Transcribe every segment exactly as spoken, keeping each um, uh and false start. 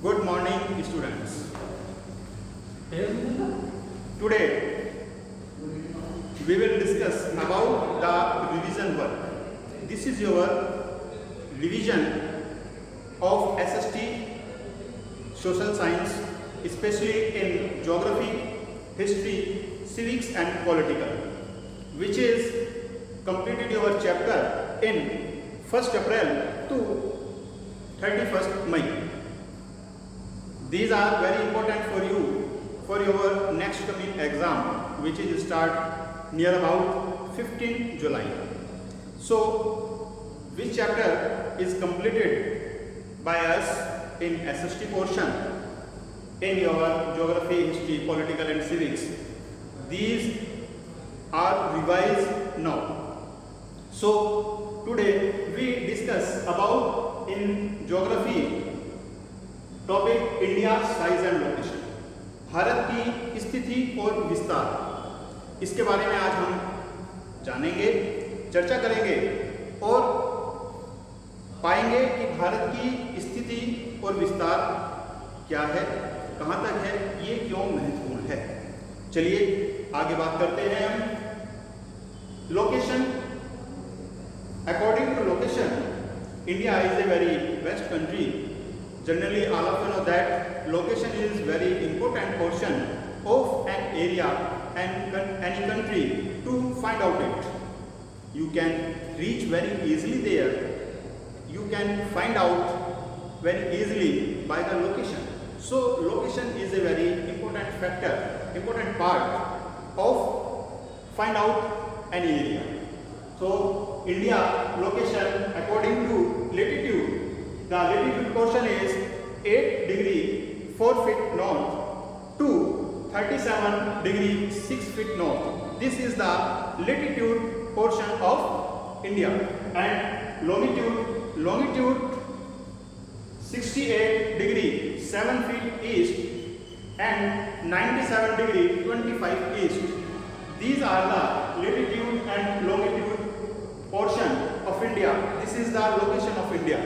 Good morning, students. Today we will discuss about the revision work. This is your revision of S S T, social science, especially in geography, history, civics and political, which is completed your chapter in first April to thirty-first May. These are very important for you for your next coming exam, which is start near about fifteenth July. So, which chapter is completed by us in S S T portion in your geography, history, political and civics? These are revised now. So, today we discuss about in geography topic India size and location, Bharat की स्थिति और विस्तार, इसके बारे में आज हम जानेंगे, चर्चा करेंगे और पाएंगे कि भारत की स्थिति और विस्तार क्या है, कहां तक है, ये क्यों महत्वपूर्ण है। चलिए आगे बात करते हैं हम। Location, according to location, India is a very vast country. Generally, all of you know that location is very important portion of an area and any country to find out it. You can reach very easily there. You can find out very easily by the location. So, location is a very important factor, important part of find out any area. So, India location according to latitude. The latitude portion is eight degree four feet north to thirty-seven degree six feet north. This is the latitude portion of India, and longitude longitude sixty-eight degree seven feet east and ninety-seven degree twenty-five east. These are the latitude and longitude portion of India. This is the location of India.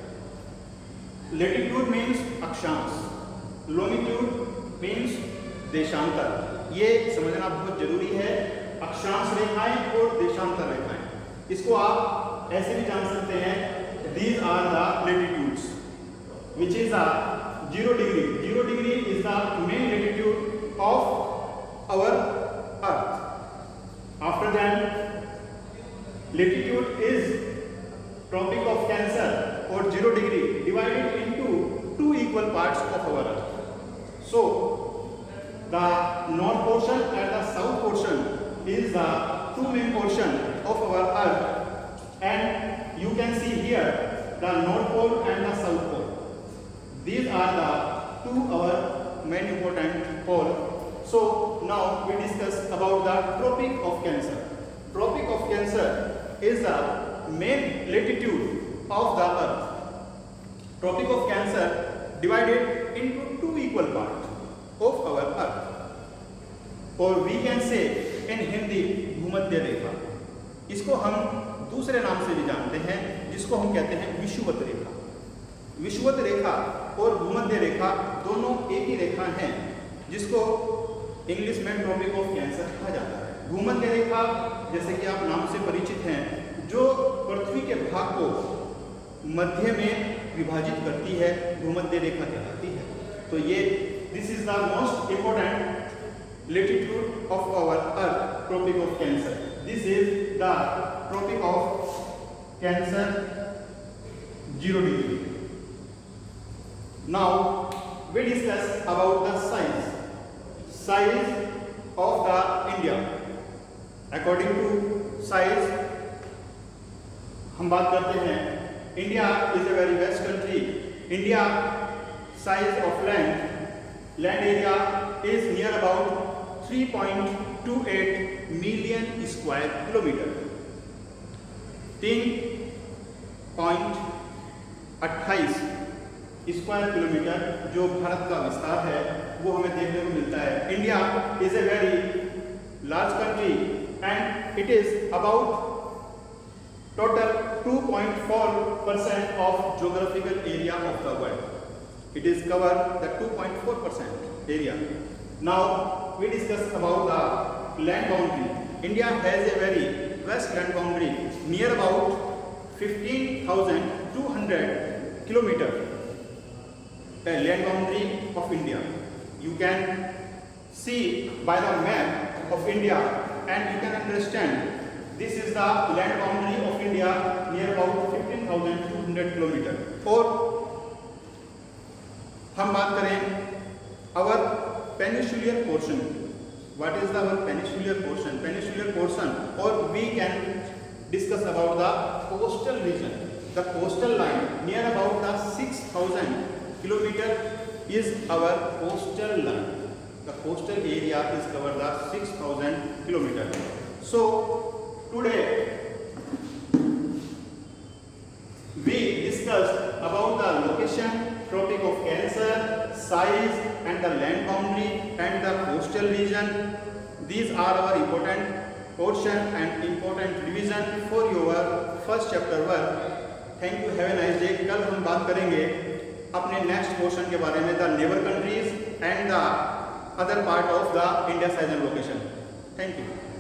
Latitude means अक्षांश, longitude means देशांतर. ये समझना बहुत जरूरी है. अक्षांश रेखाएं और देशांतर रेखाएं, इसको आप ऐसे भी जान सकते हैं. These are the latitudes, which is a zero degree. Zero degree is the main latitude of our Earth. After that, latitude is Tropic of Cancer or zero degree divided into two equal parts of our Earth. So, the north portion and the south portion is the two main portion of our Earth, and you can see here the north pole and the south pole. These are the two our main important pole. So, now we discuss about the Tropic of Cancer. Tropic of Cancer is the main latitude of the Earth. Tropic of Cancer divided into two equal parts of our Earth, or we can say in Hindi भूमध्य रेखा. इसको हम दूसरे नाम से भी जानते हैं, जिसको हम कहते हैं विषुवत रेखा. विषुवत रेखा और भूमध्य रेखा दोनों एक ही रेखा हैं, जिसको इंग्लिश में ट्रॉपिक ऑफ कैंसर कहा जाता है. भूमध्य रेखा, जैसे कि आप नाम से परिचित हैं, जो पृथ्वी के भाग को मध्य में विभाजित करती है, भूमध्य रेखा कहलाती है. तो ये this is the most important latitude of our Earth, Tropic of Cancer. This is the Tropic of Cancer, zero degree. Now we discuss about the size. Size of the India. According to size, हम बात करते हैं. India is a very vast country. India size of land, land area is near about three point two eight million square kilometer. तीन point अट्ठाईस square kilometer जो भारत का विस्तार है, वो हमें देखने को मिलता है. India is a very large country and it is about total two point four percent of geographical area of the world. It is covered the two point four percent area. Now we discuss about the land boundary. India has a very vast land boundary, near about fifteen thousand two hundred kilometer. A land boundary of India. You can see by the map of India and you can understand this is the land boundary of India near about fifteen thousand two hundred kilometer. और हम बात करें our peninsular portion. What is the our peninsular portion? Peninsular portion, or we can discuss about the coastal region. The coastal line near about the six thousand kilometer is our coastal line. The coastal area is covered the six thousand kilometer. So today we discussed about the location, Tropic of Cancer, size and the land boundary and the coastal region. These are our important portion and important revision for your first chapter work. Thank you. Have a nice day. कल हम बात करेंगे अपने next portion के बारे में, the neighbour countries and the other part of the India size and location. Thank you.